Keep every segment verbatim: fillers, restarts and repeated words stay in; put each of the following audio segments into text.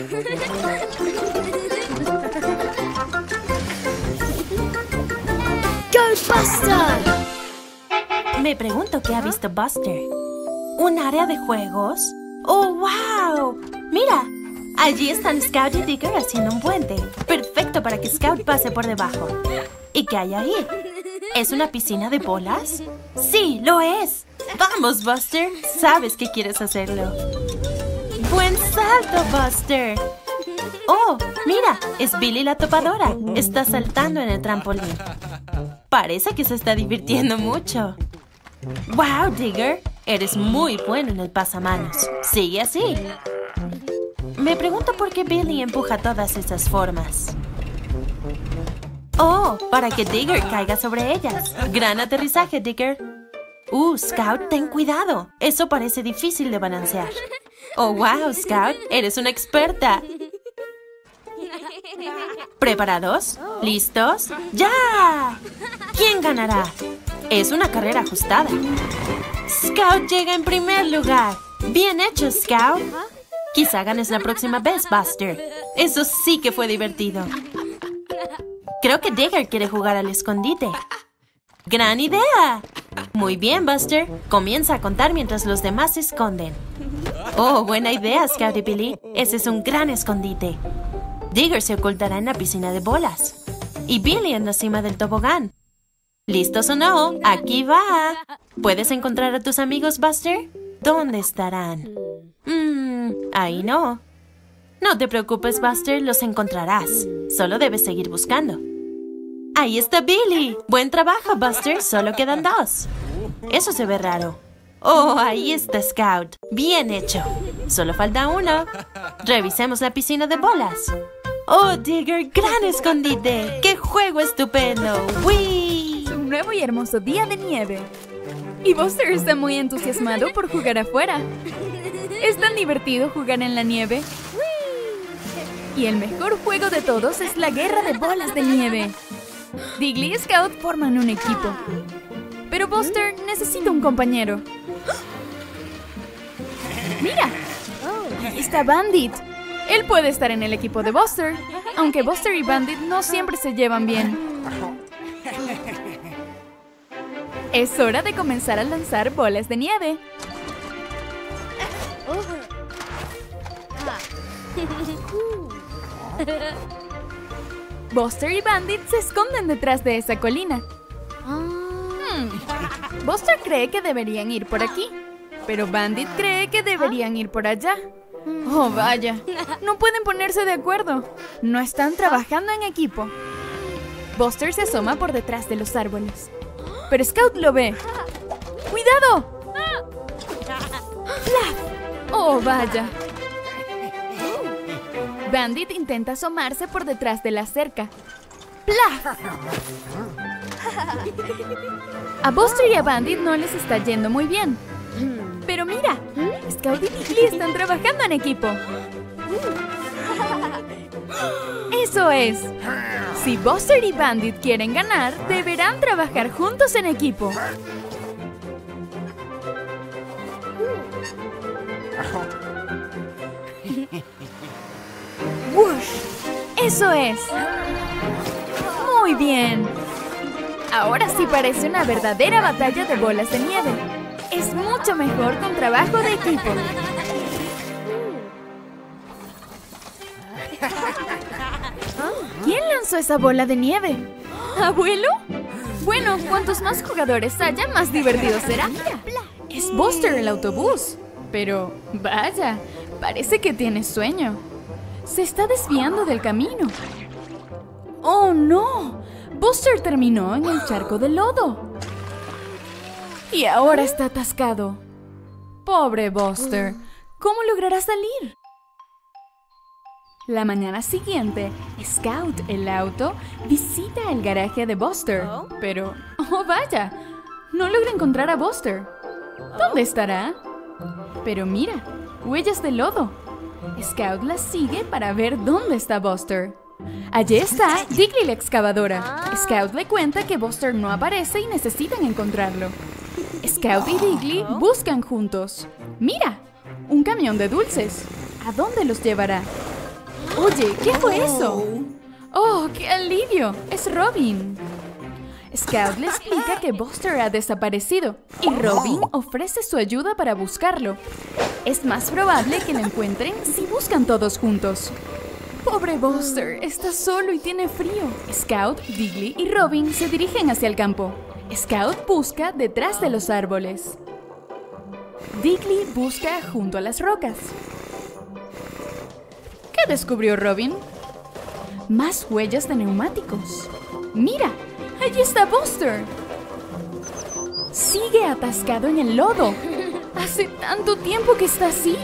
¡Go, Buster! Me pregunto qué ha visto Buster. ¿Un área de juegos? ¡Oh, wow! ¡Mira! Allí están Scout y Digger haciendo un puente. Perfecto para que Scout pase por debajo. ¿Y qué hay ahí? ¿Es una piscina de bolas? ¡Sí, lo es! ¡Vamos, Buster! Sabes que quieres hacerlo. ¡Buen salto, Buster! ¡Oh, mira! Es Billy la topadora. Está saltando en el trampolín. Parece que se está divirtiendo mucho. ¡Wow, Digger! Eres muy bueno en el pasamanos. Sigue así. Me pregunto por qué Billy empuja todas esas formas. ¡Oh! Para que Digger caiga sobre ellas. ¡Gran aterrizaje, Digger! ¡Uh, Scout, ten cuidado! Eso parece difícil de balancear. ¡Oh, wow, Scout! ¡Eres una experta! ¿Preparados? ¿Listos? ¡Ya! ¿Quién ganará? Es una carrera ajustada. Scout llega en primer lugar. ¡Bien hecho, Scout! Quizá ganes la próxima vez, Buster. Eso sí que fue divertido. Creo que Digger quiere jugar al escondite. ¡Gran idea! Muy bien, Buster. Comienza a contar mientras los demás se esconden. Oh, buena idea, Scout y Billy. Ese es un gran escondite. Digger se ocultará en la piscina de bolas. Y Billy en la cima del tobogán. ¿Listos o no? ¡Aquí va! ¿Puedes encontrar a tus amigos, Buster? ¿Dónde estarán? Mmm, ahí no. No te preocupes, Buster, los encontrarás. Solo debes seguir buscando. ¡Ahí está Billy! ¡Buen trabajo, Buster! Solo quedan dos. Eso se ve raro. ¡Oh, ahí está Scout! ¡Bien hecho! Solo falta uno. Revisemos la piscina de bolas. ¡Oh, Digger! ¡Gran escondite! ¡Qué juego estupendo! ¡Wii! Un nuevo y hermoso día de nieve. Y Buster está muy entusiasmado por jugar afuera. Es tan divertido jugar en la nieve. Y el mejor juego de todos es la guerra de bolas de nieve. Diggly y Scout forman un equipo. Pero Buster necesita un compañero. ¡Mira! Ahí está Bandit. Él puede estar en el equipo de Buster, aunque Buster y Bandit no siempre se llevan bien. Es hora de comenzar a lanzar bolas de nieve. Buster y Bandit se esconden detrás de esa colina. Hmm. Buster cree que deberían ir por aquí, pero Bandit cree que deberían ir por allá. Oh, vaya. No pueden ponerse de acuerdo. No están trabajando en equipo. Buster se asoma por detrás de los árboles, pero Scout lo ve. ¡Cuidado! ¡Flap! ¡Oh, vaya! Bandit intenta asomarse por detrás de la cerca. ¡Plaf! A Buster y a Bandit no les está yendo muy bien. Pero mira, Scout y Diggly están trabajando en equipo. ¡Eso es! Si Buster y Bandit quieren ganar, deberán trabajar juntos en equipo. ¡Wush! ¡Eso es! ¡Muy bien! Ahora sí parece una verdadera batalla de bolas de nieve. Es mucho mejor con trabajo de equipo. ¿Quién lanzó esa bola de nieve? ¿Abuelo? Bueno, cuantos más jugadores haya, más divertido será. Es Buster el autobús. Pero, vaya, parece que tiene sueño. Se está desviando del camino. ¡Oh, no! Buster terminó en el charco de lodo. Y ahora está atascado. Pobre Buster. ¿Cómo logrará salir? La mañana siguiente, Scout, el auto, visita el garaje de Buster. Pero, oh vaya, no logra encontrar a Buster. ¿Dónde estará? Pero mira, huellas de lodo. Scout las sigue para ver dónde está Buster. Allí está Diggly la excavadora. Scout le cuenta que Buster no aparece y necesitan encontrarlo. Scout y Diggly buscan juntos. ¡Mira! Un camión de dulces. ¿A dónde los llevará? Oye, ¿qué fue eso? ¡Oh, qué alivio! Es Robin. Scout le explica que Buster ha desaparecido y Robin ofrece su ayuda para buscarlo. Es más probable que lo encuentren si buscan todos juntos. Pobre Buster, está solo y tiene frío. Scout, Diggly y Robin se dirigen hacia el campo. Scout busca detrás de los árboles. Diggly busca junto a las rocas. ¿Qué descubrió Robin? Más huellas de neumáticos. ¡Mira! ¡Allí está Buster! Sigue atascado en el lodo. Hace tanto tiempo que está así.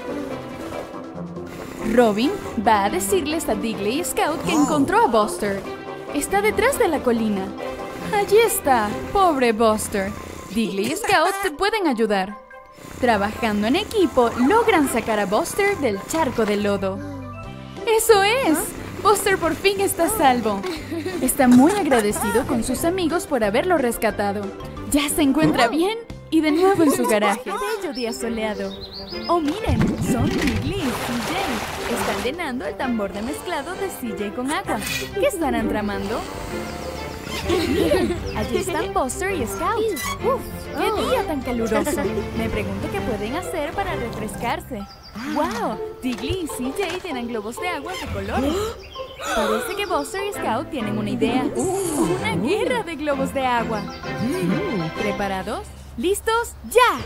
Robin va a decirles a Diggly y Scout que encontró a Buster. Está detrás de la colina. Allí está, pobre Buster. Diggly y Scout te pueden ayudar. Trabajando en equipo, logran sacar a Buster del charco de lodo. ¡Eso es! Buster por fin está a salvo. Está muy agradecido con sus amigos por haberlo rescatado. Ya se encuentra bien y de nuevo en su garaje. Bello día soleado. Oh, miren, son Diggly y C J. Están llenando el tambor de mezclado de C J con agua. ¿Qué estarán tramando? Miren, allí están Buster y Scout. ¡Uf! ¡Qué día tan caluroso! Me pregunto qué pueden hacer para refrescarse. ¡Wow! Diggly y C J tienen globos de agua de colores. Parece que Buster y Scout tienen una idea. ¡Una guerra de globos de agua! ¿Preparados? ¿Listos? ¡Ya!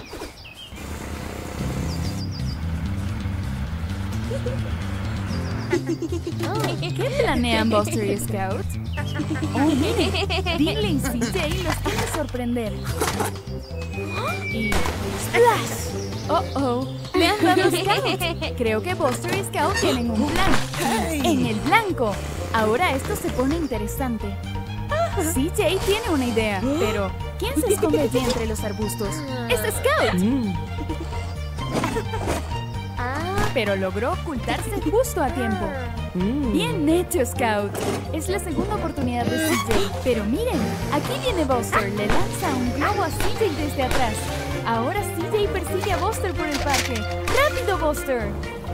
¿Qué planean Buster y Scout? Oh, miren, Diggly y C J los quieren sorprender. Y ¡splash! Oh, oh, le han dado Scout. Creo que Buster y Scout tienen un plan. En el blanco. Ahora esto se pone interesante. C J tiene una idea, pero ¿quién se esconde allí entre los arbustos? ¡Es Scout! Pero logró ocultarse justo a tiempo. Bien hecho, Scout. Es la segunda oportunidad de C J. Pero miren, aquí viene Buster. Le lanza un globo a C J desde atrás. Ahora C J persigue a Buster por el parque. ¡Rápido, Buster!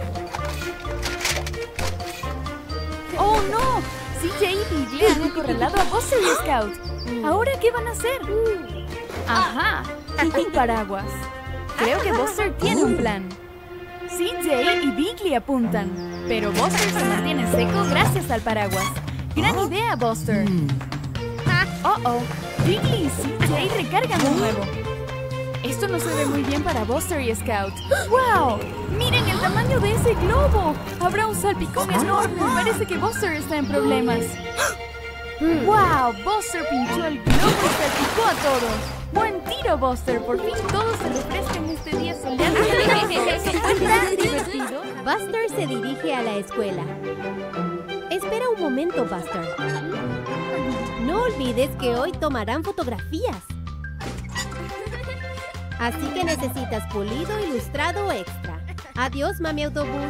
¡Oh, no! C J y Diggly han acorralado a Buster y Scout. ¿Ahora qué van a hacer? ¡Ajá! Un paraguas. Creo que Buster tiene un plan. C J y Diggly apuntan, pero Buster se mantiene seco gracias al paraguas. ¡Gran idea, Buster! ¡Oh, oh! Diggly y C J recargan de nuevo. Esto no se ve muy bien para Buster y Scout. ¡Wow! ¡Miren el tamaño de ese globo! Habrá un salpicón enorme. Parece que Buster está en problemas. ¡Wow! Buster pinchó el globo y salpicó a todos. ¡Buen tiro, Buster! Por fin todos se refrescan este día soleado. ¿Fue tan divertido? Buster se dirige a la escuela. Espera un momento, Buster. No olvides que hoy tomarán fotografías. Así que necesitas pulido ilustrado extra. Adiós, mami autobús.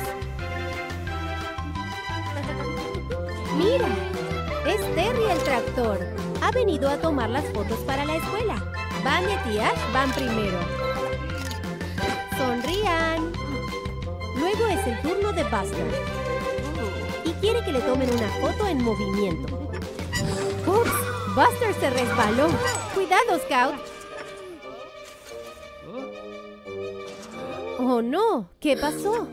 Mira, es Terry el tractor. Ha venido a tomar las fotos para la escuela. Bandit y Ash van primero. Sonrían. Luego es el turno de Buster. Y quiere que le tomen una foto en movimiento. ¡Ups! Buster se resbaló. ¡Cuidado, Scout! ¡Oh, no! ¿Qué pasó?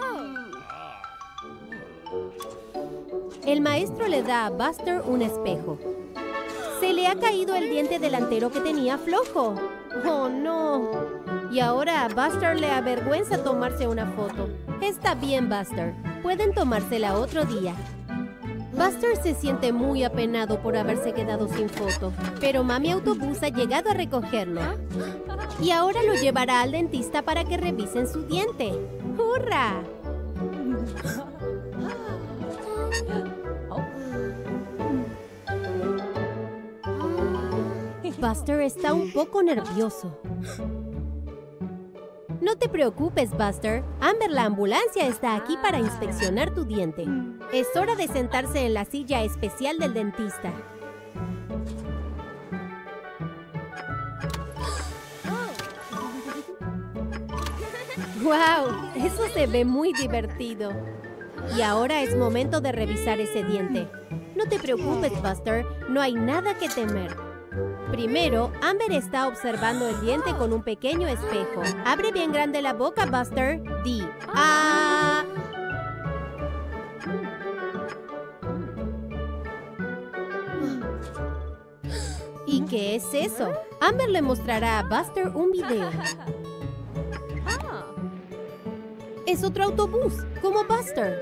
El maestro le da a Buster un espejo. Se le ha caído el diente delantero que tenía flojo. ¡Oh, no! Y ahora a Buster le avergüenza tomarse una foto. Está bien, Buster. Pueden tomársela otro día. Buster se siente muy apenado por haberse quedado sin foto, pero mami autobús ha llegado a recogerlo. Y ahora lo llevará al dentista para que revisen su diente. ¡Hurra! Buster está un poco nervioso. No te preocupes, Buster. Amber, la ambulancia está aquí para inspeccionar tu diente. Es hora de sentarse en la silla especial del dentista. ¡Wow! Eso se ve muy divertido. Y ahora es momento de revisar ese diente. No te preocupes, Buster. No hay nada que temer. Primero, Amber está observando el diente con un pequeño espejo. Abre bien grande la boca, Buster. Di ¡ah! ¿Y qué es eso? Amber le mostrará a Buster un video. Es otro autobús, como Buster.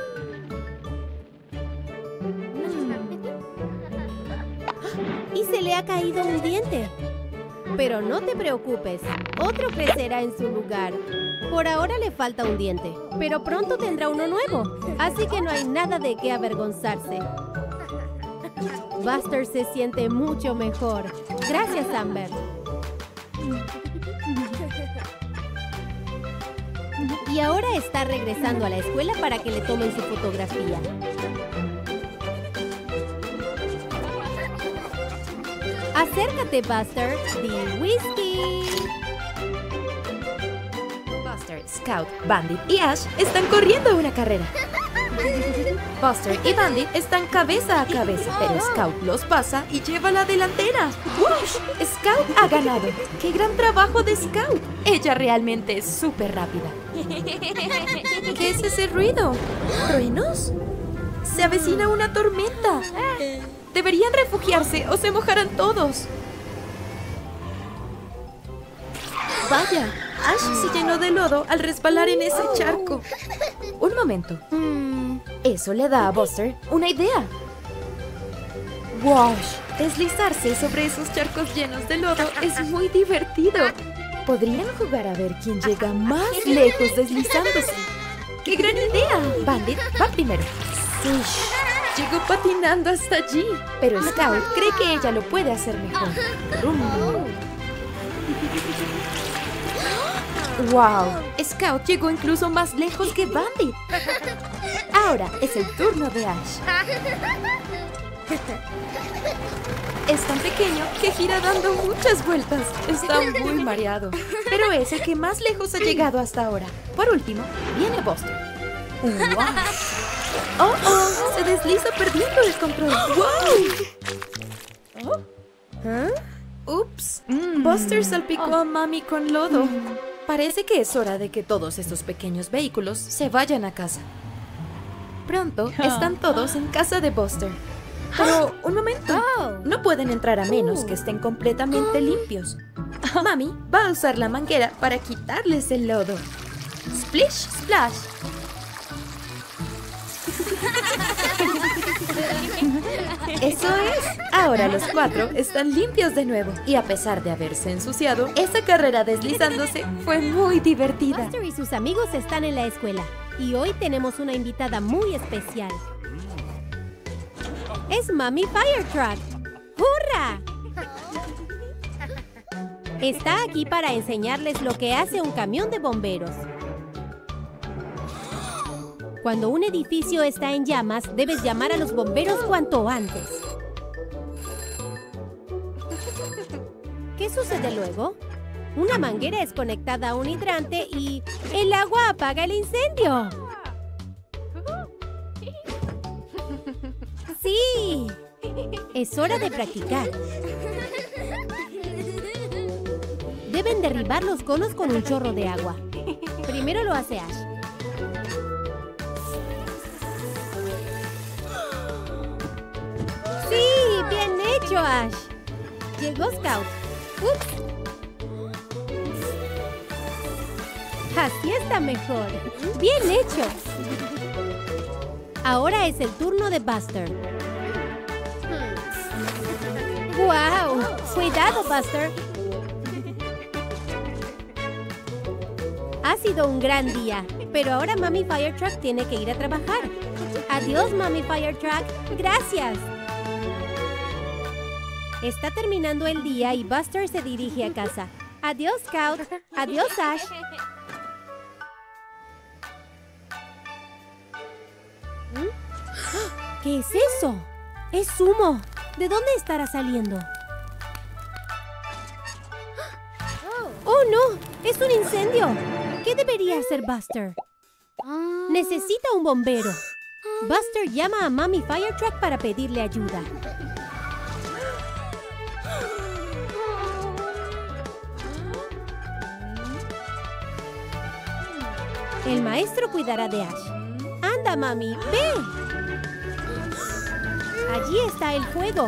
Y se le ha caído un diente. Pero no te preocupes, otro crecerá en su lugar. Por ahora le falta un diente, pero pronto tendrá uno nuevo. Así que no hay nada de qué avergonzarse. Buster se siente mucho mejor. Gracias, Amber. Y ahora está regresando a la escuela para que le tomen su fotografía. Acércate, Buster. Di whisky. Buster, Scout, Bandit y Ash están corriendo una carrera. Buster y Bandit están cabeza a cabeza, pero Scout los pasa y lleva la delantera. ¡Wush! Scout ha ganado. ¡Qué gran trabajo de Scout! Ella realmente es súper rápida. ¿Qué es ese ruido? ¿Truenos? Se avecina una tormenta. Deberían refugiarse o se mojarán todos. Vaya, Ash se llenó de lodo al resbalar en ese charco. Un momento. Eso le da a Buster una idea. ¡Wash! Deslizarse sobre esos charcos llenos de lodo es muy divertido. Podrían jugar a ver quién llega más lejos deslizándose. ¡Qué gran idea! Bandit va primero. ¡Sish! Llegó patinando hasta allí. Pero Scout cree que ella lo puede hacer mejor. ¡Rum! ¡Wow! Scout llegó incluso más lejos que Bandit. Ahora es el turno de Ash. Es tan pequeño que gira dando muchas vueltas. Está muy mareado. Pero es el que más lejos ha llegado hasta ahora. Por último, viene Buster. ¡Wow! ¡Oh, oh! Se desliza perdiendo el control. ¡Wow! ¿Ah? ¡Ups! Buster salpicó a Mami con lodo. Parece que es hora de que todos estos pequeños vehículos se vayan a casa. Pronto están todos en casa de Buster. Pero, un momento. No pueden entrar a menos que estén completamente limpios. Mami va a usar la manguera para quitarles el lodo. Splish, splash. Eso es. Ahora los cuatro están limpios de nuevo. Y a pesar de haberse ensuciado, esa carrera deslizándose fue muy divertida. Buster y sus amigos están en la escuela. Y hoy tenemos una invitada muy especial. Es Mami Firetruck. ¡Hurra! Está aquí para enseñarles lo que hace un camión de bomberos. Cuando un edificio está en llamas, debes llamar a los bomberos cuanto antes. ¿Qué sucede luego? Una manguera es conectada a un hidrante y el agua apaga el incendio. ¡Sí! Es hora de practicar. Deben derribar los conos con un chorro de agua. Primero lo hace Ash. ¡Sí! ¡Bien hecho, Ash! Llegó Scout. ¡Ups! Así está mejor. ¡Bien hecho! Ahora es el turno de Buster. ¡Guau! ¡Cuidado, Buster! Ha sido un gran día, pero ahora Mami Firetruck tiene que ir a trabajar. Adiós, Mami Firetruck. Gracias. Está terminando el día y Buster se dirige a casa. Adiós, Scout. Adiós, Ash. ¿Qué es eso? ¡Es humo! ¿De dónde estará saliendo? ¡Oh, no! ¡Es un incendio! ¿Qué debería hacer Buster? Necesita un bombero. Buster llama a Mami Firetruck para pedirle ayuda. El maestro cuidará de Ash. ¡Anda, Mami! ¡Ve! Allí está el fuego.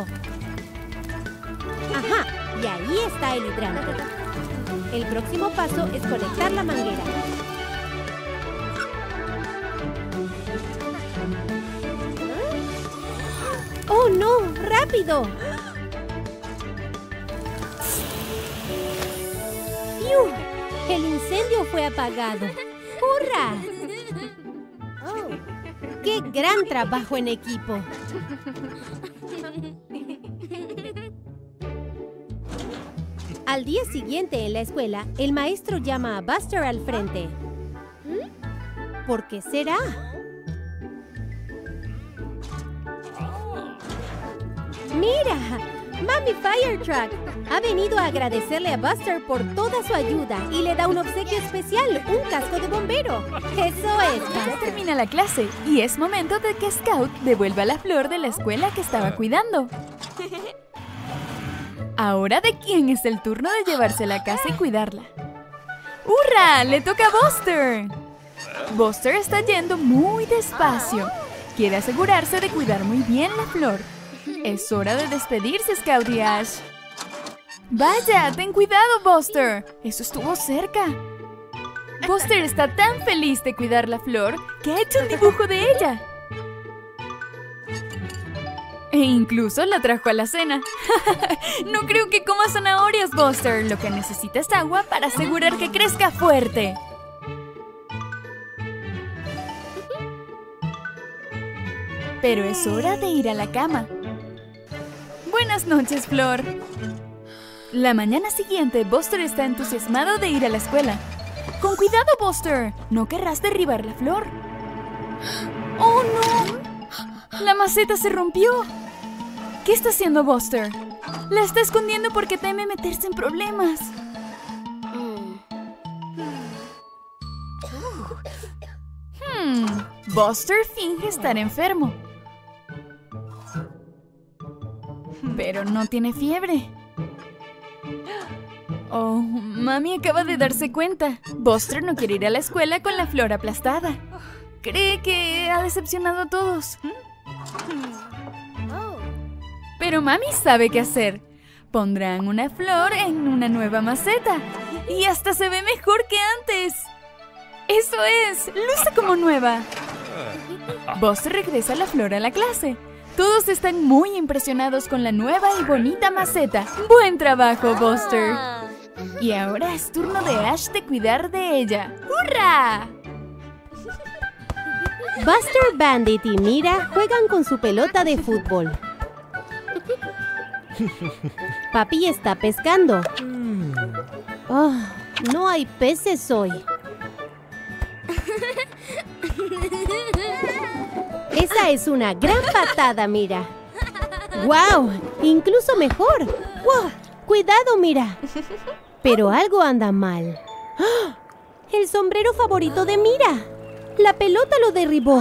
¡Ajá! Y ahí está el hidrante. El próximo paso es conectar la manguera. ¡Oh, no! ¡Rápido! ¡Fiu! El incendio fue apagado. ¡Hurra! ¡Qué gran trabajo en equipo! Al día siguiente en la escuela, el maestro llama a Buster al frente. ¿Por qué será? ¡Mira! ¡Mami Firetruck! Ha venido a agradecerle a Buster por toda su ayuda y le da un obsequio especial, un casco de bombero. ¡Eso es, Buster! Ya termina la clase y es momento de que Scout devuelva la flor de la escuela que estaba cuidando. Ahora, ¿de quién es el turno de llevársela a casa y cuidarla? ¡Hurra! ¡Le toca a Buster! Buster está yendo muy despacio. Quiere asegurarse de cuidar muy bien la flor. Es hora de despedirse, Scout y Ash. ¡Vaya! ¡Ten cuidado, Buster! Eso estuvo cerca. Buster está tan feliz de cuidar la flor que ha hecho un dibujo de ella. E incluso la trajo a la cena. No creo que coma zanahorias, Buster. Lo que necesita es agua para asegurar que crezca fuerte. Pero es hora de ir a la cama. Buenas noches, Flor. La mañana siguiente, Buster está entusiasmado de ir a la escuela. ¡Con cuidado, Buster! No querrás derribar la flor. ¡Oh, no! La maceta se rompió. ¿Qué está haciendo Buster? La está escondiendo porque teme meterse en problemas. Hmm. Buster finge estar enfermo. Pero no tiene fiebre. Oh, Mami acaba de darse cuenta. Buster no quiere ir a la escuela con la flor aplastada. Cree que ha decepcionado a todos. Pero Mami sabe qué hacer. Pondrán una flor en una nueva maceta. Y hasta se ve mejor que antes. ¡Eso es! ¡Luce como nueva! Buster regresa la flor a la clase. Todos están muy impresionados con la nueva y bonita maceta. ¡Buen trabajo, Buster! Y ahora es turno de Ash de cuidar de ella. ¡Hurra! Buster, Bandit y Mira juegan con su pelota de fútbol. Papi está pescando. Oh, no hay peces hoy. Esa es una gran patada, Mira. ¡Guau! Incluso mejor. ¡Wow! Cuidado, Mira. Pero algo anda mal. ¡Ah! El sombrero favorito de Mira. La pelota lo derribó.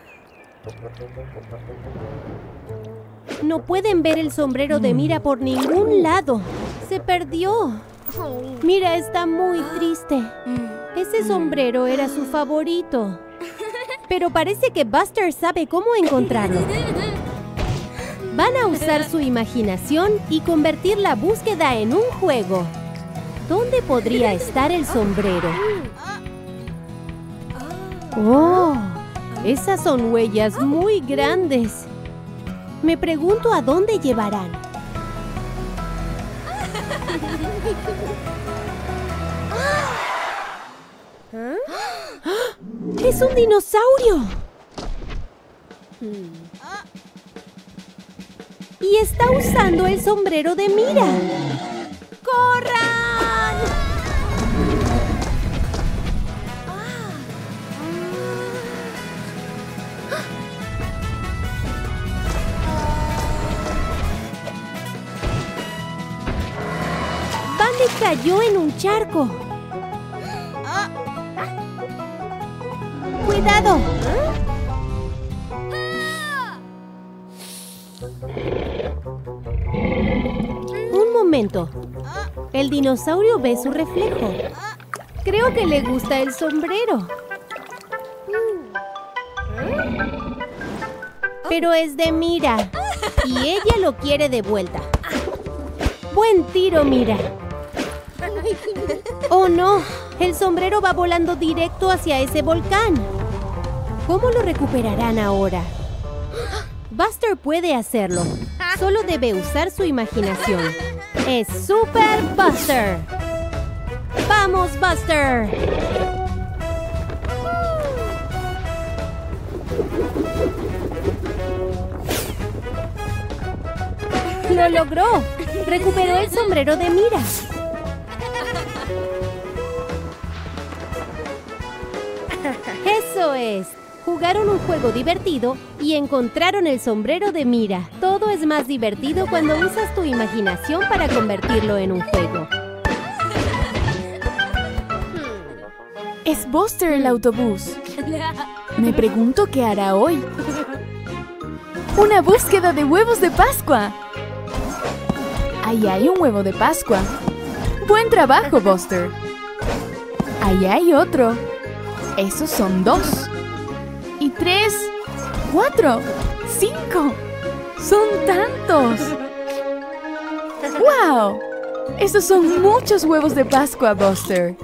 No pueden ver el sombrero de Mira por ningún lado. Se perdió. Mira está muy triste. Ese sombrero era su favorito. Pero parece que Buster sabe cómo encontrarlo. Van a usar su imaginación y convertir la búsqueda en un juego. ¿Dónde podría estar el sombrero? ¡Oh! Esas son huellas muy grandes. Me pregunto a dónde llevarán. ¿Ah? ¡Es un dinosaurio! Y está usando el sombrero de Mira. ¡Corran! Bandit cayó en un charco. ¡Cuidado! momento. El dinosaurio ve su reflejo. Creo que le gusta el sombrero. Pero es de Mira. Y ella lo quiere de vuelta. Buen tiro, Mira. ¡Oh, no! El sombrero va volando directo hacia ese volcán. ¿Cómo lo recuperarán ahora? Buster puede hacerlo. Solo debe usar su imaginación. ¡Es Super Buster! ¡Vamos, Buster! ¡Lo logró! ¡Recuperó el sombrero de Mira! ¡Eso es! Jugaron un juego divertido y encontraron el sombrero de Mira. Todo es más divertido cuando usas tu imaginación para convertirlo en un juego. Es Buster el autobús. Me pregunto qué hará hoy. ¡Una búsqueda de huevos de Pascua! Ahí hay un huevo de Pascua. ¡Buen trabajo, Buster! Ahí hay otro. Esos son dos. Y tres, cuatro, cinco. ¡Son tantos! ¡Wow! Esos son muchos huevos de Pascua, Buster.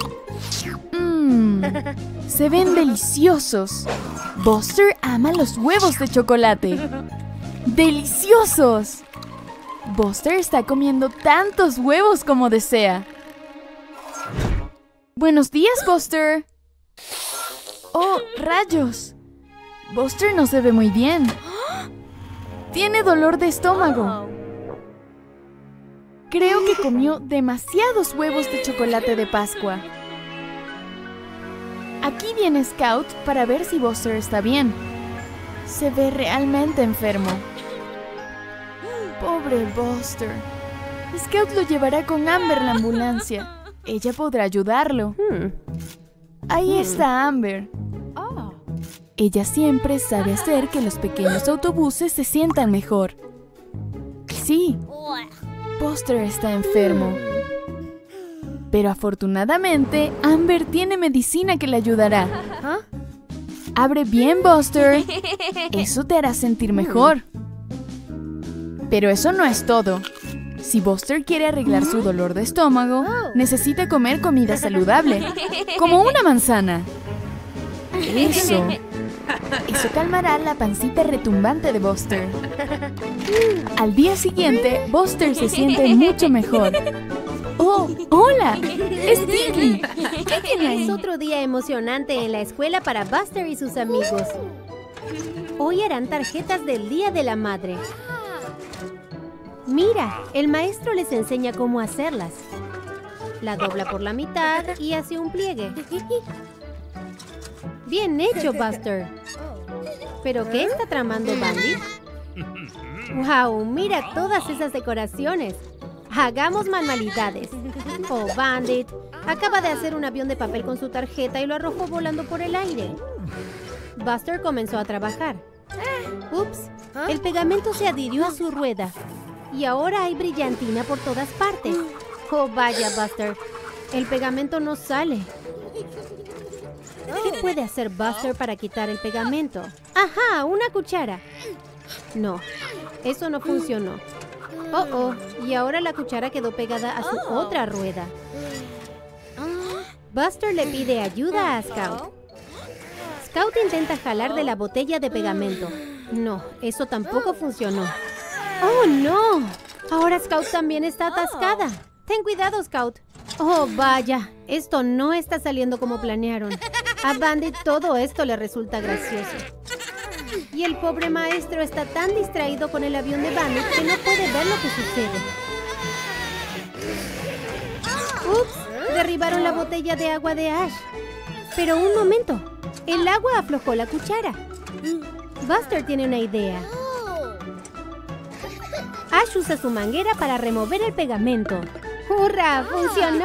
Mmm, se ven deliciosos. Buster ama los huevos de chocolate. ¡Deliciosos! Buster está comiendo tantos huevos como desea. Buenos días, Buster. ¡Oh, rayos! Buster no se ve muy bien. Tiene dolor de estómago. Creo que comió demasiados huevos de chocolate de Pascua. Aquí viene Scout para ver si Buster está bien. Se ve realmente enfermo. Pobre Buster. Scout lo llevará con Amber a la ambulancia. Ella podrá ayudarlo. Ahí está Amber. Ella siempre sabe hacer que los pequeños autobuses se sientan mejor. Sí, Buster está enfermo. Pero afortunadamente, Amber tiene medicina que le ayudará. Abre bien, Buster. Eso te hará sentir mejor. Pero eso no es todo. Si Buster quiere arreglar su dolor de estómago, necesita comer comida saludable, como una manzana. Eso. Eso calmará la pancita retumbante de Buster. Al día siguiente, Buster se siente mucho mejor. ¡Oh, hola! ¡Es Tinky! ¿Qué tiene ahí? Es otro día emocionante en la escuela para Buster y sus amigos. Hoy harán tarjetas del Día de la Madre. Mira, el maestro les enseña cómo hacerlas. La dobla por la mitad y hace un pliegue. Bien hecho, Buster. ¿Pero qué está tramando Bandit? ¡Wow! Mira todas esas decoraciones. Hagamos manualidades. Oh, Bandit acaba de hacer un avión de papel con su tarjeta y lo arrojó volando por el aire. Buster comenzó a trabajar. Ups, el pegamento se adhirió a su rueda. Y ahora hay brillantina por todas partes. Oh, vaya, Buster. El pegamento no sale. ¿Qué puede hacer Buster para quitar el pegamento? ¡Ajá! ¡Una cuchara! No, eso no funcionó. Oh, oh. Y ahora la cuchara quedó pegada a su otra rueda. Buster le pide ayuda a Scout. Scout intenta jalar de la botella de pegamento. No, eso tampoco funcionó. ¡Oh, no! Ahora Scout también está atascada. Ten cuidado, Scout. Oh, vaya. Esto no está saliendo como planearon. A Bandit todo esto le resulta gracioso. Y el pobre maestro está tan distraído con el avión de Bandit que no puede ver lo que sucede. ¡Ups! Derribaron la botella de agua de Ash. Pero un momento. El agua aflojó la cuchara. Buster tiene una idea. Ash usa su manguera para remover el pegamento. ¡Hurra! ¡Funcionó!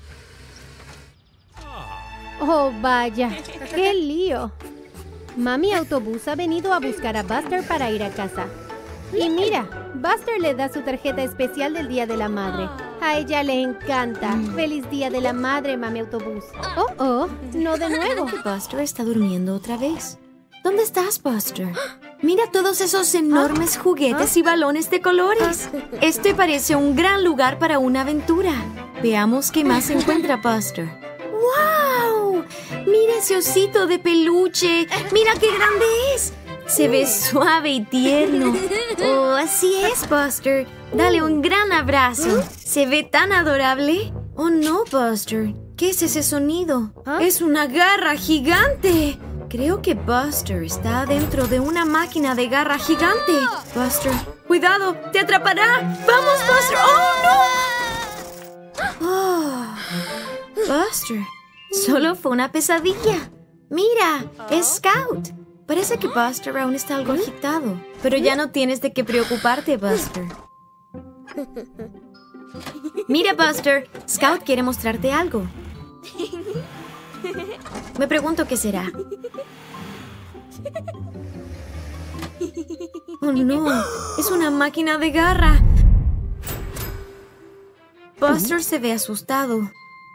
¡Oh, vaya! ¡Qué lío! Mami Autobús ha venido a buscar a Buster para ir a casa. Y mira, Buster le da su tarjeta especial del Día de la Madre. A ella le encanta. ¡Feliz Día de la Madre, Mami Autobús! Oh, oh, no de nuevo. Buster está durmiendo otra vez. ¿Dónde estás, Buster? Mira todos esos enormes juguetes y balones de colores. Este parece un gran lugar para una aventura. Veamos qué más encuentra Buster. ¡Wow! Mira ese osito de peluche. ¡Mira qué grande es! Se ve suave y tierno. Oh, así es, Buster. Dale un gran abrazo. Se ve tan adorable. Oh, no, Buster. ¿Qué es ese sonido? Es una garra gigante. Creo que Buster está dentro de una máquina de garra gigante. Buster, cuidado, te atrapará. ¡Vamos, Buster! ¡Oh, no! Oh, Buster, solo fue una pesadilla. Mira, es Scout. Parece que Buster aún está algo agitado. Pero ya no tienes de qué preocuparte, Buster. Mira, Buster, Scout quiere mostrarte algo. Me pregunto qué será. Oh, no. Es una máquina de garra. Buster se ve asustado.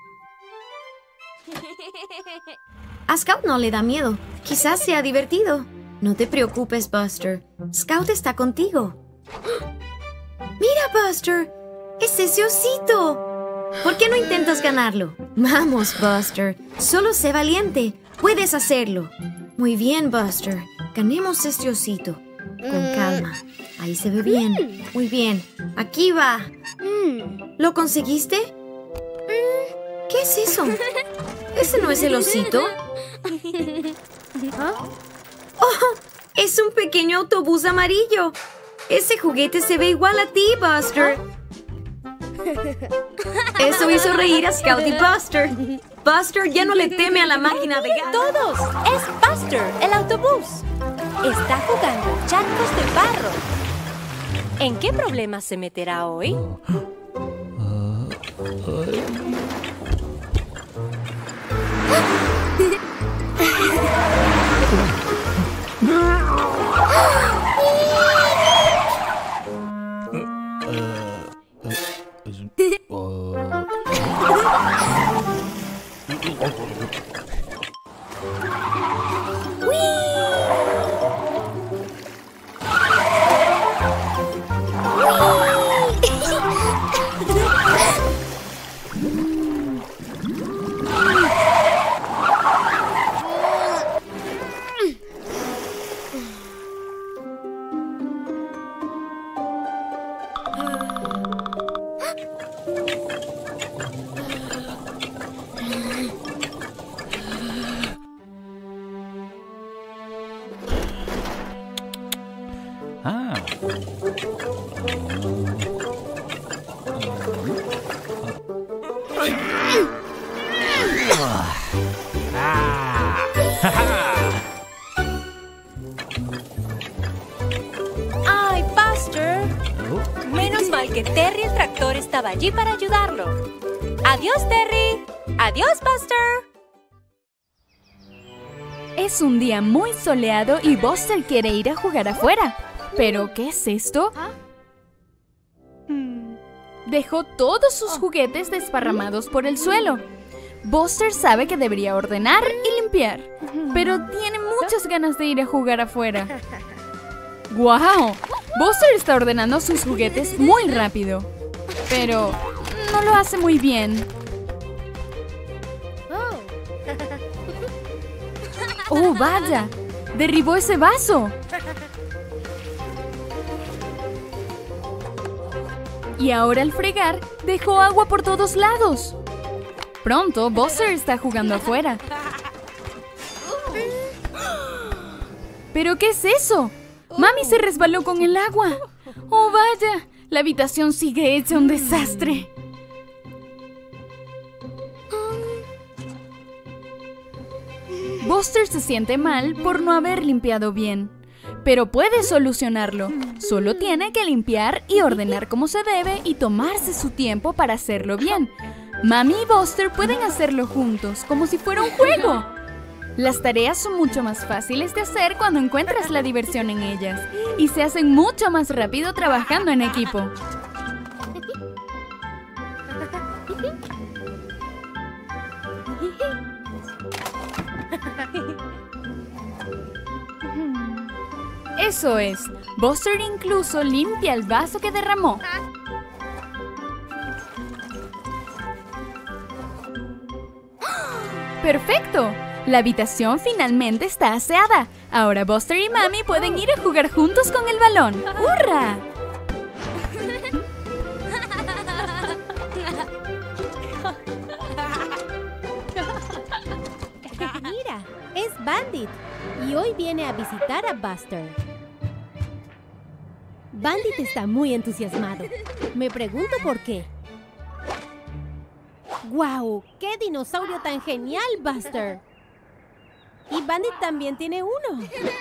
A Scout no le da miedo. Quizás sea divertido. No te preocupes, Buster. Scout está contigo. ¡Mira, Buster! ¡Es ese osito! ¿Por qué no intentas ganarlo? Vamos, Buster. Solo sé valiente. Puedes hacerlo. Muy bien, Buster. Ganemos este osito. Con calma. Ahí se ve bien. Muy bien. Aquí va. ¿Lo conseguiste? ¿Qué es eso? ¿Ese no es el osito? ¡Oh! ¡Es un pequeño autobús amarillo! Ese juguete se ve igual a ti, Buster. Eso hizo reír a Scout y Buster. Buster ya no le teme a la máquina de garra. ¡Todos! ¡Es Buster, el autobús! Está jugando charcos de barro. ¿En qué problemas se meterá hoy? ¡Ay, Buster! Menos mal que Terry el tractor estaba allí para ayudarlo. ¡Adiós, Terry! ¡Adiós, Buster! Es un día muy soleado y Buster quiere ir a jugar afuera. ¿Pero qué es esto? Dejó todos sus juguetes desparramados por el suelo. Buster sabe que debería ordenar y limpiar, pero tiene muchas ganas de ir a jugar afuera. ¡Guau! Buster está ordenando sus juguetes muy rápido, pero no lo hace muy bien. ¡Oh, vaya! ¡Derribó ese vaso! Y ahora al fregar, dejó agua por todos lados. Pronto, Buster está jugando afuera. ¿Pero qué es eso? ¡Mami se resbaló con el agua! ¡Oh, vaya! La habitación sigue hecha un desastre. Buster se siente mal por no haber limpiado bien. Pero puede solucionarlo. Solo tiene que limpiar y ordenar como se debe y tomarse su tiempo para hacerlo bien. Mami y Buster pueden hacerlo juntos, como si fuera un juego. Las tareas son mucho más fáciles de hacer cuando encuentras la diversión en ellas y se hacen mucho más rápido trabajando en equipo. Eso es. Buster incluso limpia el vaso que derramó. ¡Perfecto! La habitación finalmente está aseada. Ahora Buster y Mami pueden ir a jugar juntos con el balón. ¡Hurra! Mira, es Bandit. Y hoy viene a visitar a Buster. Bandit está muy entusiasmado. Me pregunto por qué. ¡Guau! ¡Qué dinosaurio tan genial, Buster! Y Bandit también tiene uno.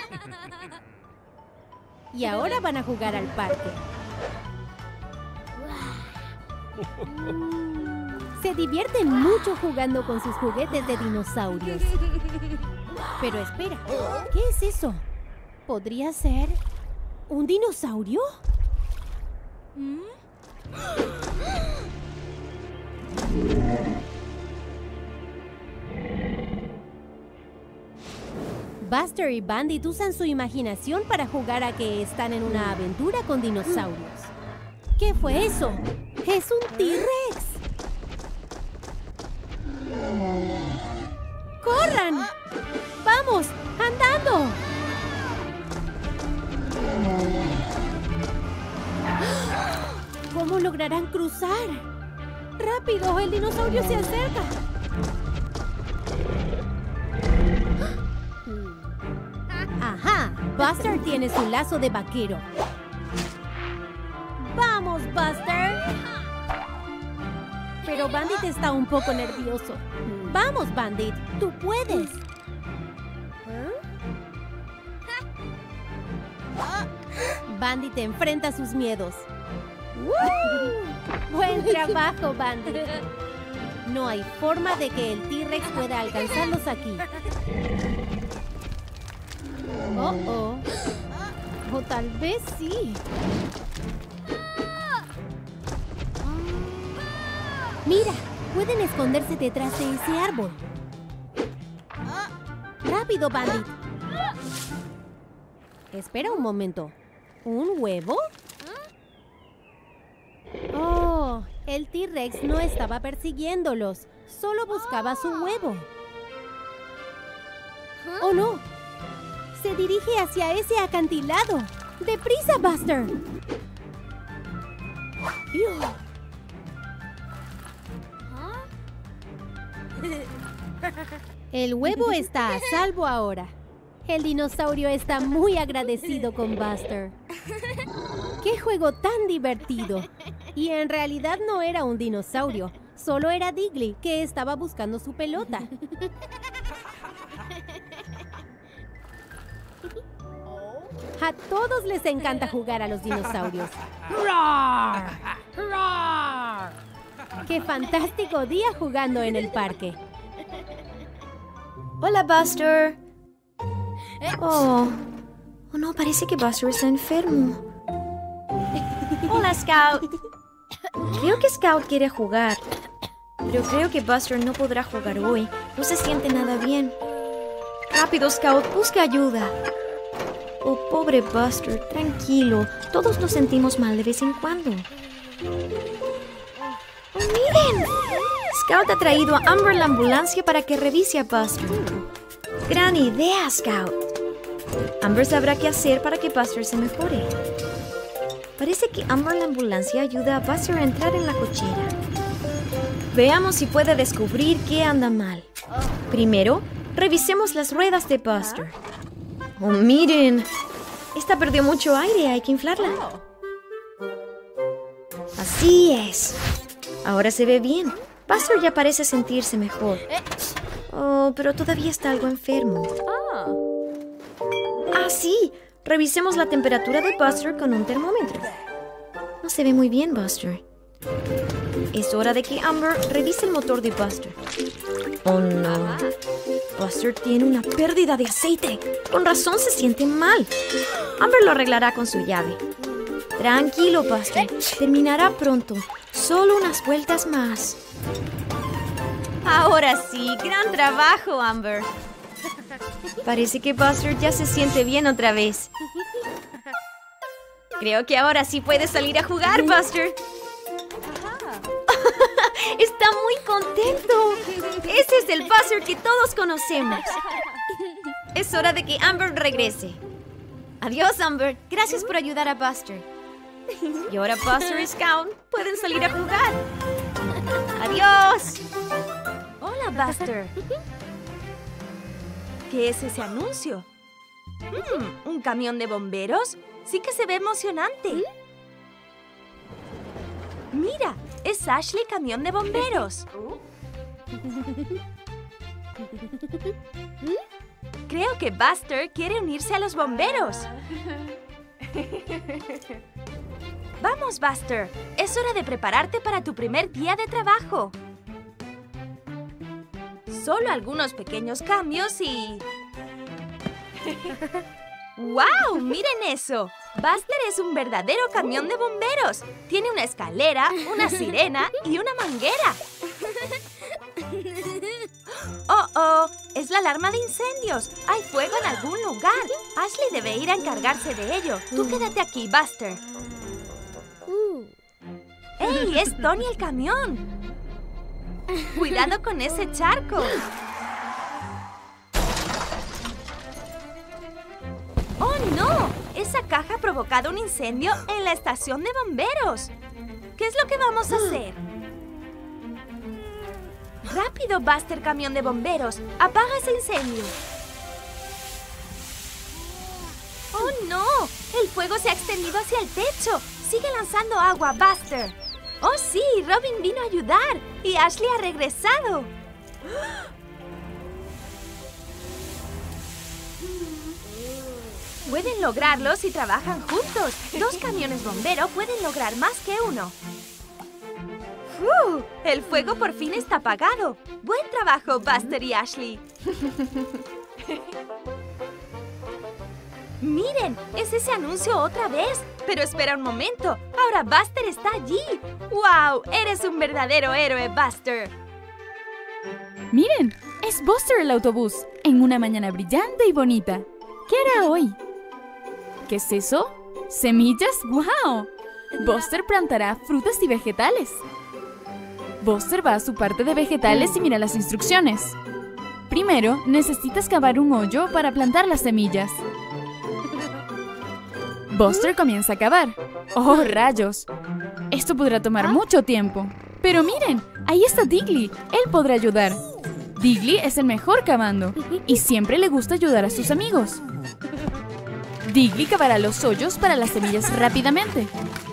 Y ahora van a jugar al parque. Se divierten mucho jugando con sus juguetes de dinosaurios. Pero espera, ¿qué es eso? ¿Podría ser un dinosaurio? ¿Mm? Buster y Bandit usan su imaginación para jugar a que están en una aventura con dinosaurios. ¿Qué fue eso? ¡Es un T-Rex! ¡Corran! ¡Vamos! ¡Andando! ¿Cómo lograrán cruzar? ¡Rápido! ¡El dinosaurio se acerca! ¡Ajá! Buster tiene su lazo de vaquero. ¡Vamos, Buster! Pero Bandit está un poco nervioso. ¡Vamos, Bandit! ¡Tú puedes! Bandit enfrenta sus miedos. ¡Woo! ¡Buen trabajo, Bandit! No hay forma de que el T-Rex pueda alcanzarlos aquí. Oh, oh. O tal vez sí. Mira, pueden esconderse detrás de ese árbol. ¡Rápido, Bandit! Espera un momento. ¿Un huevo? Oh, el T-Rex no estaba persiguiéndolos. Solo buscaba su huevo. ¡Oh, no! Se dirige hacia ese acantilado. ¡Deprisa, Buster! El huevo está a salvo ahora. El dinosaurio está muy agradecido con Buster. ¡Qué juego tan divertido! Y en realidad no era un dinosaurio. Solo era Diggly, que estaba buscando su pelota. A todos les encanta jugar a los dinosaurios. ¡Roar! ¡Roar! ¡Qué fantástico día jugando en el parque! Hola, Buster. Oh, oh no, parece que Buster está enfermo. Hola, Scout. Creo que Scout quiere jugar, pero creo que Buster no podrá jugar hoy. No se siente nada bien. Rápido, Scout, busca ayuda. Oh, pobre Buster, tranquilo. Todos nos sentimos mal de vez en cuando. ¡Oh, miren! Scout ha traído a Amber la ambulancia para que revise a Buster. ¡Gran idea, Scout! Amber sabrá qué hacer para que Buster se mejore. Parece que Amber la ambulancia ayuda a Buster a entrar en la cochera. Veamos si puede descubrir qué anda mal. Primero, revisemos las ruedas de Buster. ¡Oh, miren! Esta perdió mucho aire, hay que inflarla. Así es. Ahora se ve bien. Buster ya parece sentirse mejor. Oh, pero todavía está algo enfermo. Ah, sí. Revisemos la temperatura de Buster con un termómetro. No se ve muy bien, Buster. Es hora de que Amber revise el motor de Buster. Oh no. Buster tiene una pérdida de aceite. Con razón se siente mal. Amber lo arreglará con su llave. Tranquilo, Buster. Terminará pronto. Solo unas vueltas más. Ahora sí, gran trabajo, Amber. Parece que Buster ya se siente bien otra vez. Creo que ahora sí puedes salir a jugar, Buster. Está muy contento. Ese es el Buster que todos conocemos. Es hora de que Amber regrese. Adiós, Amber. Gracias por ayudar a Buster. Y ahora Buster y Scout pueden salir a jugar. Adiós. Hola, Buster. ¿Qué es ese anuncio? Hmm, ¿un camión de bomberos? Sí que se ve emocionante. Mira, es Ashley Camión de Bomberos. Creo que Buster quiere unirse a los bomberos. Vamos, Buster. Es hora de prepararte para tu primer día de trabajo. Solo algunos pequeños cambios y... ¡Wow! ¡Miren eso! Buster es un verdadero camión de bomberos. Tiene una escalera, una sirena y una manguera. ¡Oh, oh! Es la alarma de incendios. Hay fuego en algún lugar. Ashley debe ir a encargarse de ello. Tú quédate aquí, Buster. ¡Ey! ¡Es Tony el camión! ¡Cuidado con ese charco! ¡Oh, no! Esa caja ha provocado un incendio en la estación de bomberos. ¿Qué es lo que vamos a hacer? ¡Rápido, Buster, camión de bomberos! ¡Apaga ese incendio! ¡Oh, no! ¡El fuego se ha extendido hacia el techo! ¡Sigue lanzando agua, Buster! ¡Oh, sí! Robin vino a ayudar. Y Ashley ha regresado. Pueden lograrlo si trabajan juntos. Dos camiones bomberos pueden lograr más que uno. ¡Uf! El fuego por fin está apagado. ¡Buen trabajo, Buster y Ashley! ¡Miren! ¡Es ese anuncio otra vez! Pero espera un momento. ¡Ahora Buster está allí! ¡Wow! ¡Eres un verdadero héroe, Buster! Miren, es Buster el autobús, en una mañana brillante y bonita. ¿Qué hará hoy? ¿Qué es eso? ¿Semillas? ¡Wow! Buster plantará frutas y vegetales. Buster va a su parte de vegetales y mira las instrucciones. Primero, necesitas cavar un hoyo para plantar las semillas. Buster comienza a cavar. ¡Oh, rayos! Esto podrá tomar mucho tiempo. Pero miren, ahí está Diggly. Él podrá ayudar. Diggly es el mejor cavando y siempre le gusta ayudar a sus amigos. Diggly cavará los hoyos para las semillas rápidamente.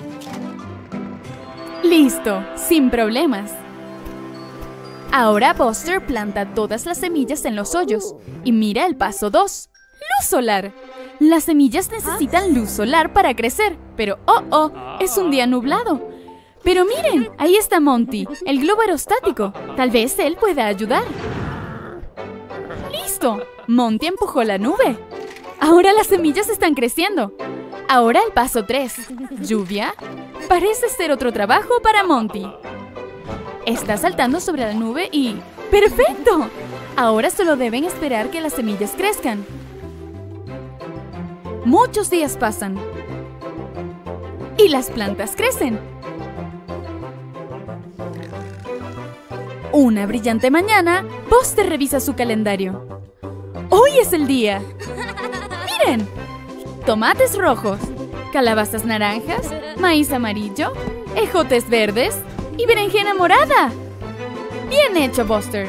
¡Listo! ¡Sin problemas! Ahora Buster planta todas las semillas en los hoyos. Y mira el paso dos. ¡Luz solar! Las semillas necesitan luz solar para crecer. Pero ¡oh, oh! Es un día nublado. Pero miren, ahí está Monty, el globo aerostático. Tal vez él pueda ayudar. ¡Listo! Monty empujó la nube. Ahora las semillas están creciendo. Ahora el paso tres. ¿Lluvia? Parece ser otro trabajo para Monty. Está saltando sobre la nube y... ¡perfecto! Ahora solo deben esperar que las semillas crezcan. Muchos días pasan. Y las plantas crecen. Una brillante mañana, Buster revisa su calendario. ¡Hoy es el día! ¡Miren! Tomates rojos, calabazas naranjas, maíz amarillo, ejotes verdes y berenjena morada. ¡Bien hecho, Buster!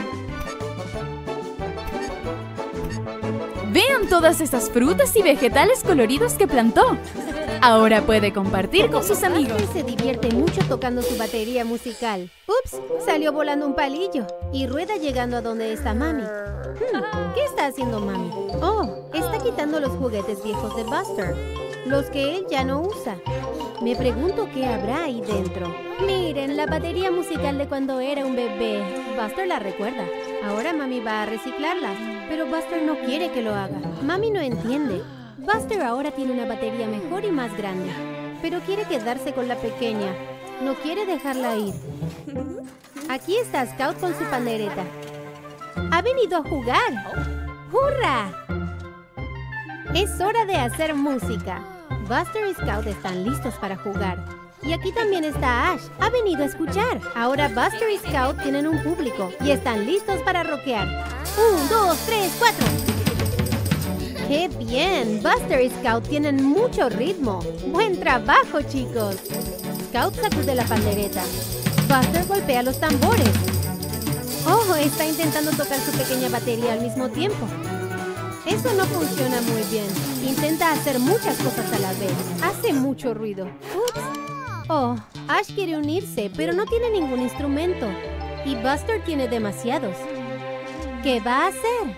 Vean todas esas frutas y vegetales coloridos que plantó. Ahora puede compartir con sus amigos. Buster se divierte mucho tocando su batería musical. ¡Ups! Salió volando un palillo y rueda llegando a donde está Mami. Hmm, ¿qué está haciendo Mami? Oh, está quitando los juguetes viejos de Buster, los que él ya no usa. Me pregunto qué habrá ahí dentro. Miren, la batería musical de cuando era un bebé. Buster la recuerda. Ahora Mami va a reciclarla, pero Buster no quiere que lo haga. Mami no entiende. Buster ahora tiene una batería mejor y más grande, pero quiere quedarse con la pequeña. No quiere dejarla ir. Aquí está Scout con su pandereta. ¡Ha venido a jugar! ¡Hurra! Es hora de hacer música. Buster y Scout están listos para jugar. Y aquí también está Ash. Ha venido a escuchar. Ahora Buster y Scout tienen un público y están listos para rockear. Un, dos, tres, cuatro. ¡Qué bien! Buster y Scout tienen mucho ritmo. ¡Buen trabajo, chicos! Scout sacude la pandereta. Buster golpea los tambores. ¡Oh! Está intentando tocar su pequeña batería al mismo tiempo. Eso no funciona muy bien. Intenta hacer muchas cosas a la vez. Hace mucho ruido. ¡Ups! Oh, Ash quiere unirse, pero no tiene ningún instrumento. Y Buster tiene demasiados. ¿Qué va a hacer?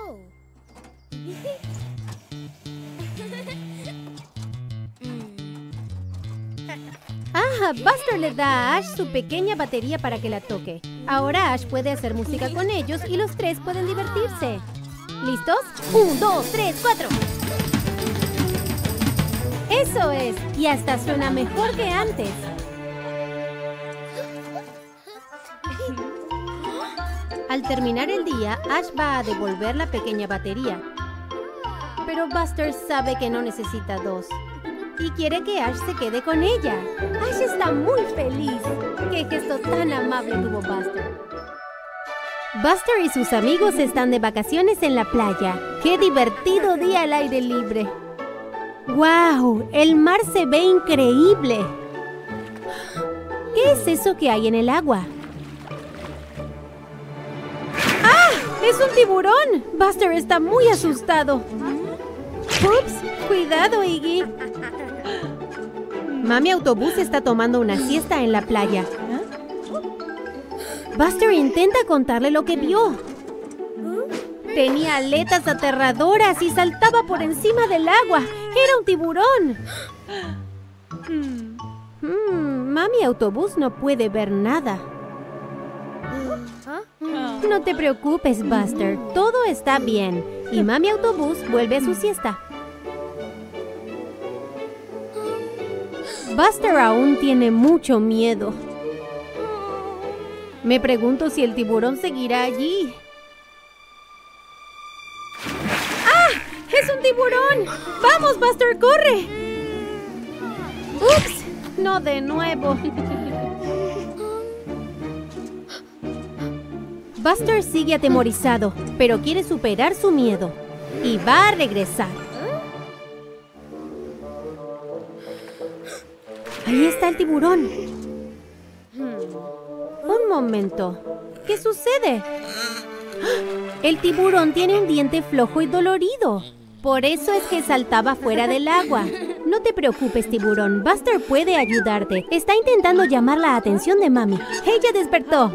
Ah, Buster le da a Ash su pequeña batería para que la toque. Ahora Ash puede hacer música con ellos y los tres pueden divertirse. ¿Listos? Un, dos, tres, cuatro. ¡Eso es! Y hasta suena mejor que antes. Al terminar el día, Ash va a devolver la pequeña batería. Pero Buster sabe que no necesita dos. Y quiere que Ash se quede con ella. Ash está muy feliz. ¡Qué gesto tan amable tuvo Buster! Buster y sus amigos están de vacaciones en la playa. ¡Qué divertido día al aire libre! ¡Wow! El mar se ve increíble. ¿Qué es eso que hay en el agua? ¡Ah! ¡Es un tiburón! Buster está muy asustado. ¡Ups! ¡Cuidado, Iggy! Mami Autobús está tomando una siesta en la playa. Buster intenta contarle lo que vio. Tenía aletas aterradoras y saltaba por encima del agua. ¡Era un tiburón! Hmm, Mami Autobús no puede ver nada. No te preocupes, Buster. Todo está bien. Y Mami Autobús vuelve a su siesta. Buster aún tiene mucho miedo. Me pregunto si el tiburón seguirá allí. ¡Ah! ¡Es un tiburón! ¡Vamos, Buster, corre! ¡Ups! No de nuevo. Buster sigue atemorizado, pero quiere superar su miedo. Y va a regresar. Ahí está el tiburón. Un momento. ¿Qué sucede? El tiburón tiene un diente flojo y dolorido. Por eso es que saltaba fuera del agua. No te preocupes, tiburón. Buster puede ayudarte. Está intentando llamar la atención de Mami. Ella despertó.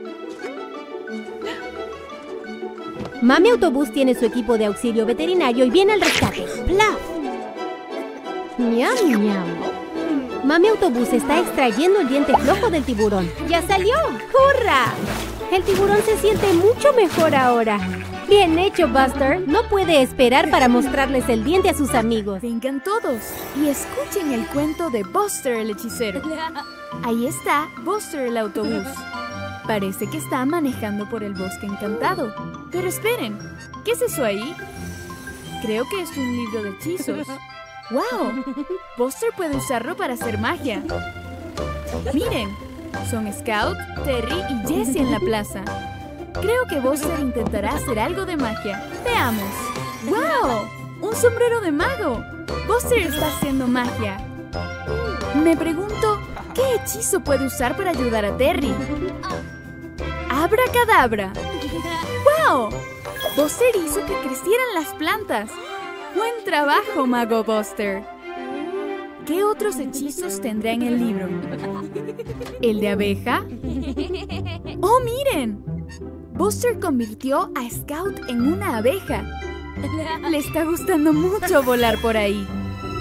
Mami Autobús tiene su equipo de auxilio veterinario y viene al rescate. ¡Plaf! ¡Miam, miam! Mami Autobús está extrayendo el diente flojo del tiburón. ¡Ya salió! ¡Hurra! El tiburón se siente mucho mejor ahora. ¡Bien hecho, Buster! No puede esperar para mostrarles el diente a sus amigos. Vengan todos y escuchen el cuento de Buster el hechicero. Ahí está Buster el autobús. Parece que está manejando por el bosque encantado. Pero esperen, ¿qué es eso ahí? Creo que es un libro de hechizos. ¡Wow! Buster puede usarlo para hacer magia. Miren, son Scout, Terry y Jessie en la plaza. Creo que Buster intentará hacer algo de magia. ¡Veamos! ¡Wow! ¡Un sombrero de mago! Buster está haciendo magia. Me pregunto, ¿qué hechizo puede usar para ayudar a Terry? ¡Abracadabra! ¡Wow! Buster hizo que crecieran las plantas. ¡Buen trabajo, Mago Buster! ¿Qué otros hechizos tendrá en el libro? ¿El de abeja? ¡Oh, miren! Buster convirtió a Scout en una abeja. Le está gustando mucho volar por ahí.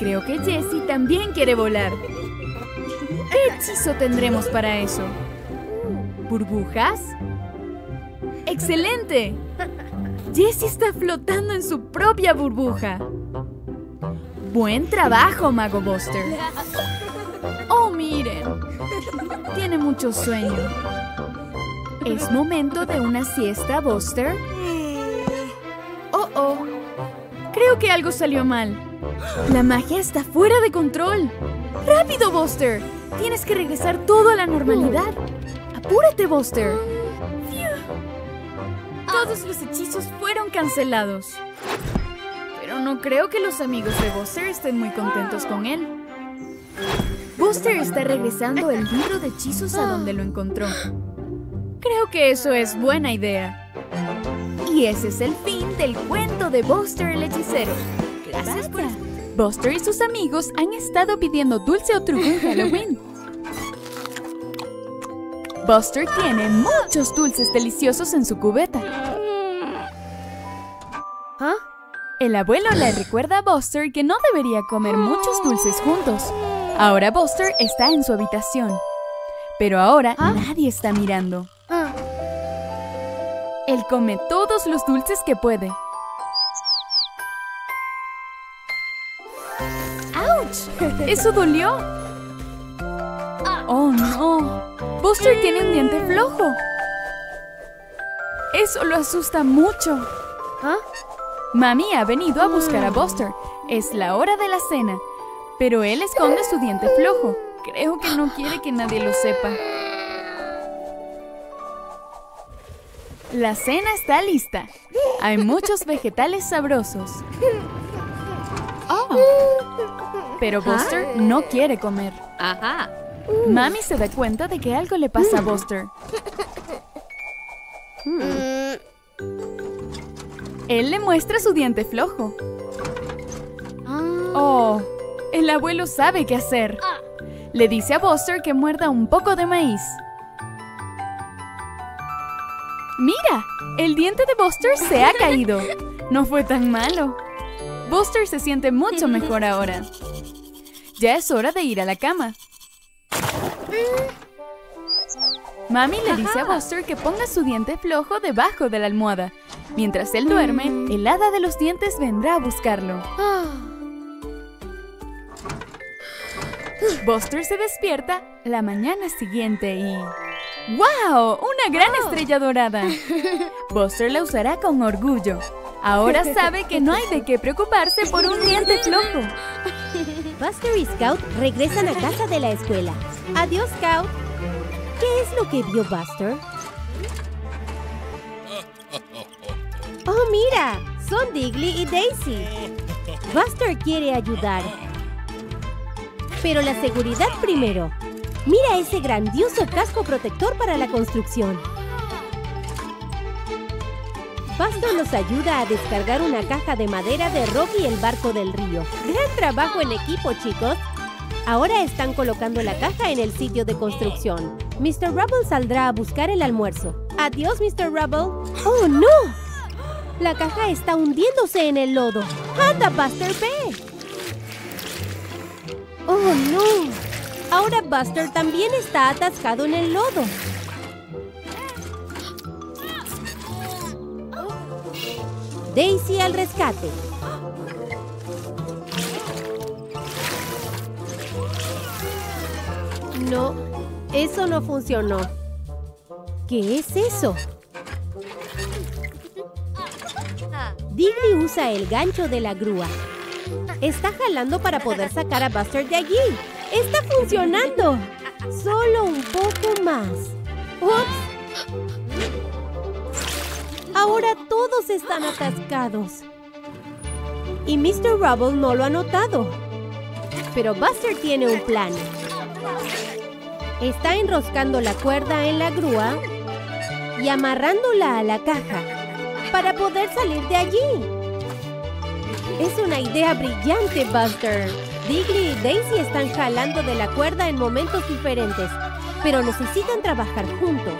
Creo que Jessie también quiere volar. ¿Qué hechizo tendremos para eso? ¿Burbujas? ¡Excelente! Jessie está flotando en su propia burbuja. ¡Buen trabajo, Mago Buster! ¡Oh, miren! Tiene mucho sueño. ¿Es momento de una siesta, Buster? ¡Oh, oh! Creo que algo salió mal. La magia está fuera de control. ¡Rápido, Buster! Tienes que regresar todo a la normalidad. ¡Apúrate, Buster! Todos los hechizos fueron cancelados. Pero no creo que los amigos de Buster estén muy contentos con él. Buster está regresando el libro de hechizos a donde lo encontró. Creo que eso es buena idea. Y ese es el fin del cuento de Buster el hechicero. Gracias por escuchar. Buster y sus amigos han estado pidiendo dulce o truco en Halloween. Buster tiene muchos dulces deliciosos en su cubeta. ¿Ah? El abuelo le recuerda a Buster que no debería comer muchos dulces juntos. Ahora Buster está en su habitación. Pero ahora ¿Ah? nadie está mirando. Ah. Él come todos los dulces que puede. ¡Auch! ¡Eso dolió! ¡Oh, no! Buster tiene un diente flojo. Eso lo asusta mucho. ¿Ah? Mami ha venido a buscar a Buster. Es la hora de la cena. Pero él esconde su diente flojo. Creo que no quiere que nadie lo sepa. La cena está lista. Hay muchos vegetales sabrosos. Oh. Pero Buster no quiere comer. Ajá. Mami se da cuenta de que algo le pasa a Buster. Él le muestra su diente flojo. Oh, el abuelo sabe qué hacer. Le dice a Buster que muerda un poco de maíz. ¡Mira! El diente de Buster se ha caído. No fue tan malo. Buster se siente mucho mejor ahora. Ya es hora de ir a la cama. Mami le dice a Buster que ponga su diente flojo debajo de la almohada. Mientras él duerme, el hada de los dientes vendrá a buscarlo. Buster se despierta la mañana siguiente y... ¡Wow! ¡Una gran estrella dorada! Buster la usará con orgullo. Ahora sabe que no hay de qué preocuparse por un diente flojo. Buster y Scout regresan a casa de la escuela. Adiós, Scout. ¿Qué es lo que vio Buster? ¡Oh, mira! Son Diggly y Daisy. Buster quiere ayudar. Pero la seguridad primero. Mira ese grandioso casco protector para la construcción. Buster nos ayuda a descargar una caja de madera de Rocky el barco del río. ¡Gran trabajo en equipo, chicos! Ahora están colocando la caja en el sitio de construcción. mister Rubble saldrá a buscar el almuerzo. ¡Adiós, mister Rubble! ¡Oh, no! La caja está hundiéndose en el lodo. ¡Anda, Buster, ve! ¡Oh, no! Ahora Buster también está atascado en el lodo. Daisy al rescate. No, eso no funcionó. ¿Qué es eso? Diggly usa el gancho de la grúa. Está jalando para poder sacar a Buster de allí. ¡Está funcionando! Solo un poco más. ¡Ups! Ahora todos están atascados. Y mister Rubble no lo ha notado. Pero Buster tiene un plan. Está enroscando la cuerda en la grúa y amarrándola a la caja para poder salir de allí. Es una idea brillante, Buster. Diggly y Daisy están jalando de la cuerda en momentos diferentes, pero necesitan trabajar juntos.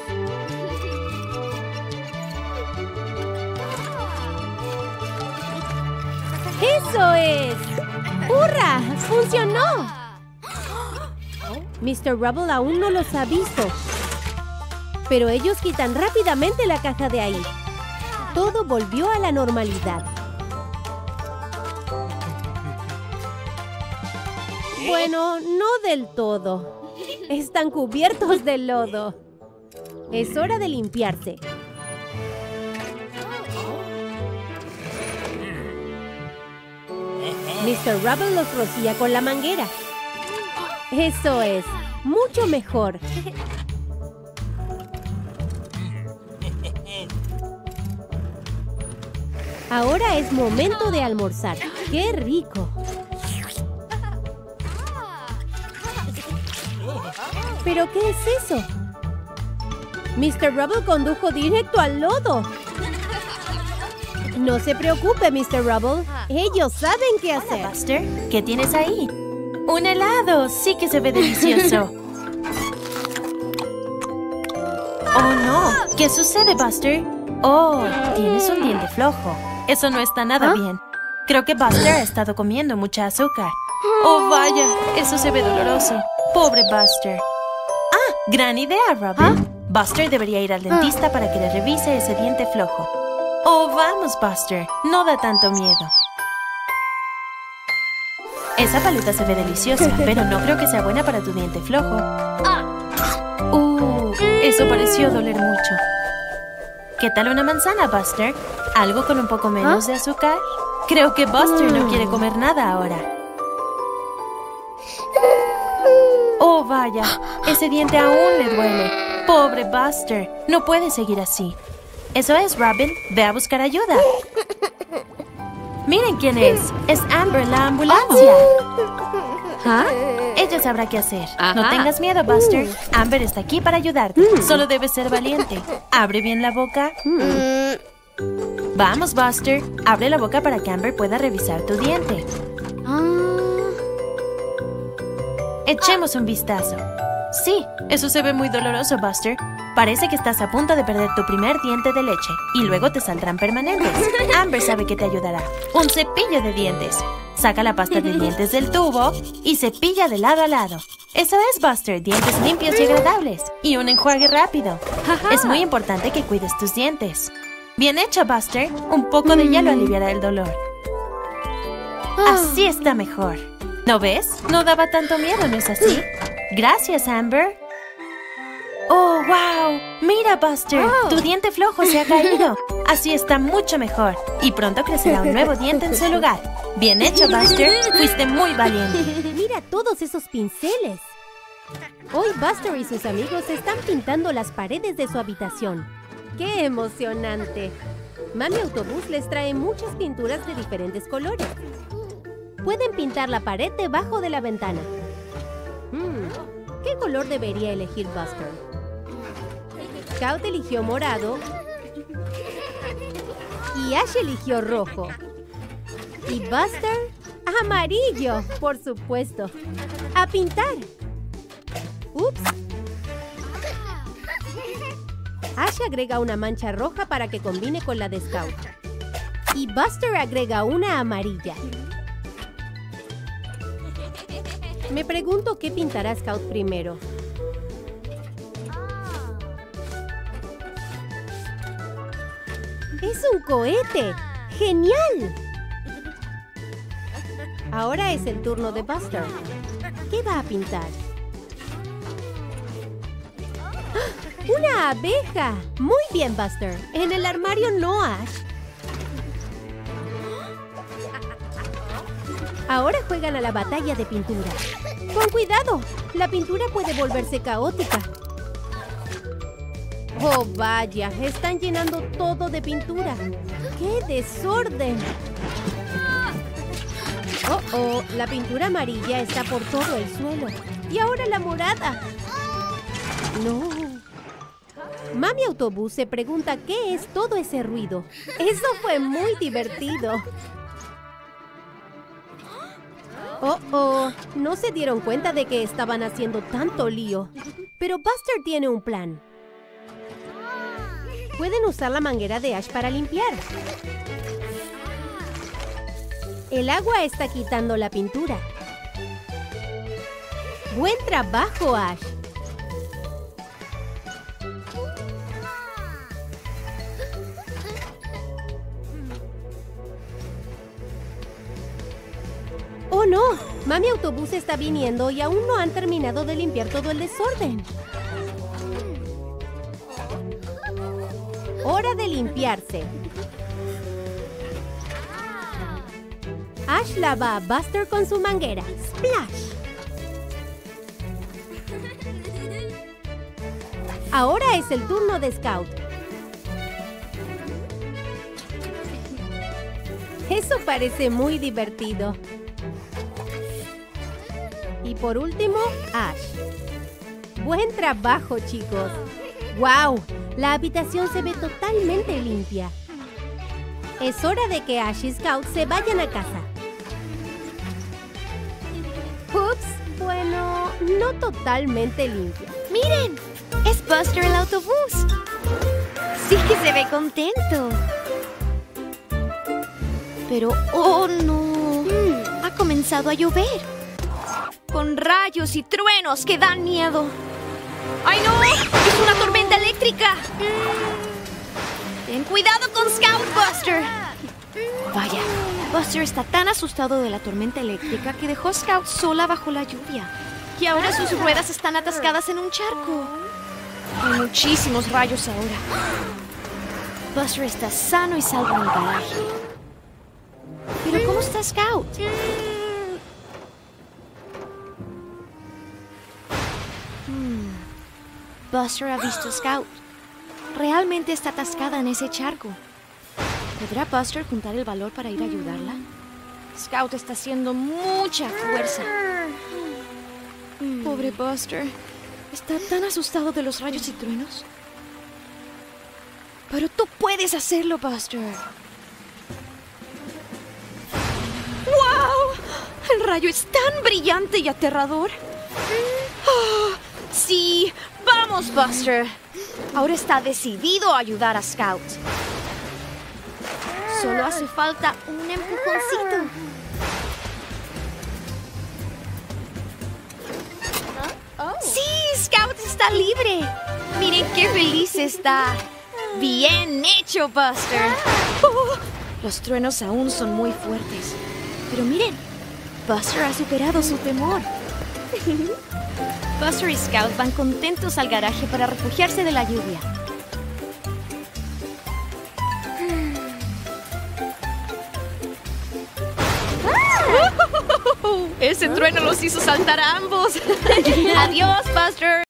¡Eso es! ¡Hurra! ¡Funcionó! mister Rubble aún no los ha visto. Pero ellos quitan rápidamente la caja de ahí. Todo volvió a la normalidad. Bueno, no del todo. Están cubiertos de lodo. Es hora de limpiarse. mister Rubble los rocía con la manguera. Eso es, mucho mejor. Ahora es momento de almorzar. ¡Qué rico! ¿Pero qué es eso? mister Rubble condujo directo al lodo. No se preocupe, mister Rubble. Ellos saben qué hacer. Hola, Buster. ¿Qué tienes ahí? ¡Un helado! ¡Sí que se ve delicioso! ¡Oh, no! ¿Qué sucede, Buster? ¡Oh! Tienes un diente flojo. Eso no está nada ¿Ah? bien. Creo que Buster ha estado comiendo mucha azúcar. ¡Oh, vaya! Eso se ve doloroso. ¡Pobre Buster! ¡Ah! ¡Gran idea, Robin! ¿Ah? Buster debería ir al dentista para que le revise ese diente flojo. ¡Oh, vamos, Buster! No da tanto miedo. Esa paleta se ve deliciosa, pero no creo que sea buena para tu diente flojo. Uh, eso pareció doler mucho. ¿Qué tal una manzana, Buster? ¿Algo con un poco menos de azúcar? Creo que Buster no quiere comer nada ahora. Oh, vaya. Ese diente aún le duele. Pobre Buster. No puede seguir así. Eso es, Robin. Ve a buscar ayuda. Miren quién es. Es Amber, la ambulancia. ¿Ah? Ella sabrá qué hacer. Ajá. No tengas miedo, Buster. Amber está aquí para ayudarte. Solo debes ser valiente. Abre bien la boca. Vamos, Buster. Abre la boca para que Amber pueda revisar tu diente. Echemos un vistazo. Sí, eso se ve muy doloroso, Buster. Parece que estás a punto de perder tu primer diente de leche y luego te saldrán permanentes. Amber sabe que te ayudará. Un cepillo de dientes. Saca la pasta de dientes del tubo y cepilla de lado a lado. Eso es, Buster. Dientes limpios y agradables. Y un enjuague rápido. Es muy importante que cuides tus dientes. Bien hecho, Buster. Un poco de hielo aliviará el dolor. Así está mejor. ¿No ves? No daba tanto miedo, ¿no es así? Gracias, Amber. ¡Oh, wow! Mira, Buster, tu diente flojo se ha caído. Así está mucho mejor. Y pronto crecerá un nuevo diente en su lugar. Bien hecho, Buster. Fuiste muy valiente. Mira todos esos pinceles. Hoy Buster y sus amigos están pintando las paredes de su habitación. ¡Qué emocionante! Mami Autobús les trae muchas pinturas de diferentes colores. Pueden pintar la pared debajo de la ventana. Hmm, ¿qué color debería elegir Buster? Scout eligió morado y Ash eligió rojo. Y Buster, amarillo, por supuesto. ¡A pintar! ¡Ups! Ash agrega una mancha roja para que combine con la de Scout. Y Buster agrega una amarilla. Me pregunto qué pintará Scout primero. ¡Es un cohete! ¡Genial! Ahora es el turno de Buster. ¿Qué va a pintar? ¡Ah! ¡Una abeja! Muy bien, Buster. En el armario no, Ash. Ahora juegan a la batalla de pintura. ¡Con cuidado! La pintura puede volverse caótica. ¡Oh, vaya! Están llenando todo de pintura. ¡Qué desorden! ¡Oh, oh! La pintura amarilla está por todo el suelo. ¡Y ahora la morada! ¡No! Mami Autobús se pregunta qué es todo ese ruido. ¡Eso fue muy divertido! ¡Oh, oh! No se dieron cuenta de que estaban haciendo tanto lío. Pero Buster tiene un plan. Pueden usar la manguera de Ash para limpiar. El agua está quitando la pintura. Buen trabajo, Ash. ¡Oh, no! Mami Autobús está viniendo y aún no han terminado de limpiar todo el desorden. Hora de limpiarse. Ash lava a Buster con su manguera. ¡Splash! Ahora es el turno de Scout. Eso parece muy divertido. Y por último, Ash. Buen trabajo, chicos. ¡Wow! La habitación se ve totalmente limpia. Es hora de que Ash y Scout se vayan a casa. Ups, bueno, no totalmente limpia. ¡Miren! ¡Es Buster el autobús! Sí que se ve contento. Pero, ¡oh no! Mm, ha comenzado a llover. Con rayos y truenos que dan miedo. ¡Ay no! ¡Es una tormenta eléctrica! ¡Ten cuidado con Scout, Buster! Vaya, Buster está tan asustado de la tormenta eléctrica que dejó a Scout sola bajo la lluvia. Y ahora sus ruedas están atascadas en un charco. Hay muchísimos rayos ahora. Buster está sano y salvo en el garaje. ¿Pero cómo está Scout? Hmm. Buster ha visto a Scout. Realmente está atascada en ese charco. ¿Podrá Buster juntar el valor para ir a ayudarla? Scout está haciendo mucha fuerza. Pobre Buster. Está tan asustado de los rayos y truenos. Pero tú puedes hacerlo, Buster. ¡Wow! El rayo es tan brillante y aterrador. Oh, sí, vamos, Buster. Ahora está decidido a ayudar a Scout. Solo hace falta un empujoncito. ¡Sí! ¡Scout está libre! ¡Miren qué feliz está! ¡Bien hecho, Buster! Oh, los truenos aún son muy fuertes. Pero miren, Buster ha superado su temor. Buster y Scout van contentos al garaje para refugiarse de la lluvia. Ese trueno los hizo saltar a ambos. Adiós, Buster.